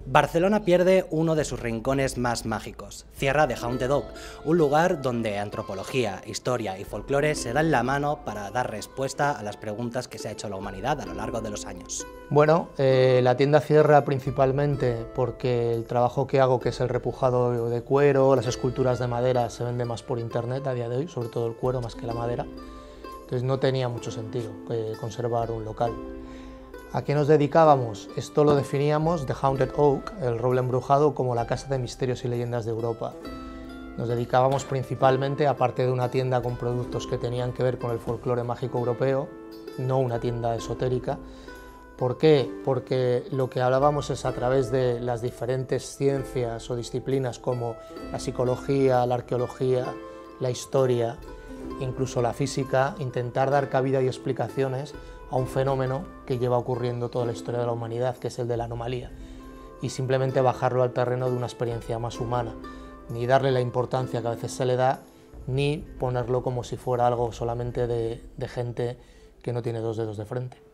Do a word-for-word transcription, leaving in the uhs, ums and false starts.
Barcelona pierde uno de sus rincones más mágicos. Cierra The Haunted Oak, un lugar donde antropología, historia y folclore se dan la mano para dar respuesta a las preguntas que se ha hecho la humanidad a lo largo de los años. Bueno, eh, la tienda cierra principalmente porque el trabajo que hago, que es el repujado de cuero, las esculturas de madera, se vende más por internet a día de hoy, sobre todo el cuero más que la madera. Entonces no tenía mucho sentido eh, conservar un local. ¿A qué nos dedicábamos? Esto lo definíamos, The Haunted Oak, el roble embrujado, como la casa de misterios y leyendas de Europa. Nos dedicábamos principalmente, aparte de una tienda con productos que tenían que ver con el folclore mágico europeo, no una tienda esotérica. ¿Por qué? Porque lo que hablábamos es a través de las diferentes ciencias o disciplinas como la psicología, la arqueología, la historia, incluso la física, intentar dar cabida y explicaciones a un fenómeno que lleva ocurriendo toda la historia de la humanidad, que es el de la anomalía, y simplemente bajarlo al terreno de una experiencia más humana, ni darle la importancia que a veces se le da, ni ponerlo como si fuera algo solamente de, de gente que no tiene dos dedos de frente.